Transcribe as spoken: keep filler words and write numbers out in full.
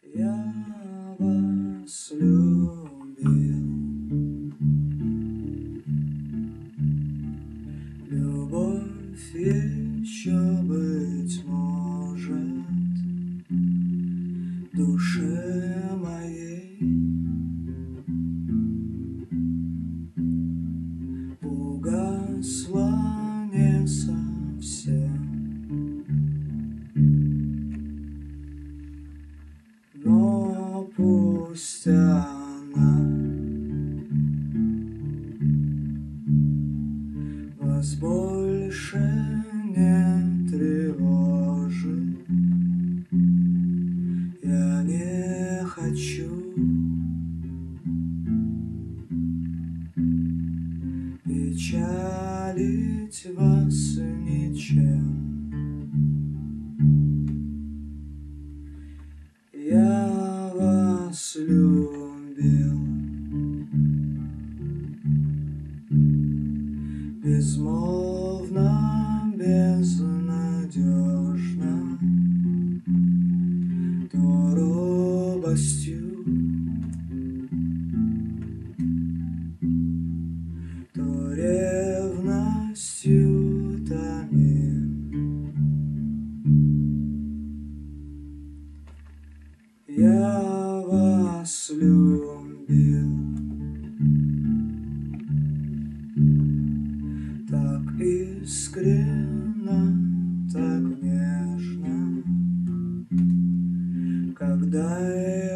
Я вас любил, любовь еще, быть может, душе моей угасла не совсем, но пусть она вас больше не тревожит. Я не хочу печалить вас ничем. Я вас любил безмолвно, безнадежно, то робостью, то ревностью томил. Я вас любил так искренно, так нежно, когда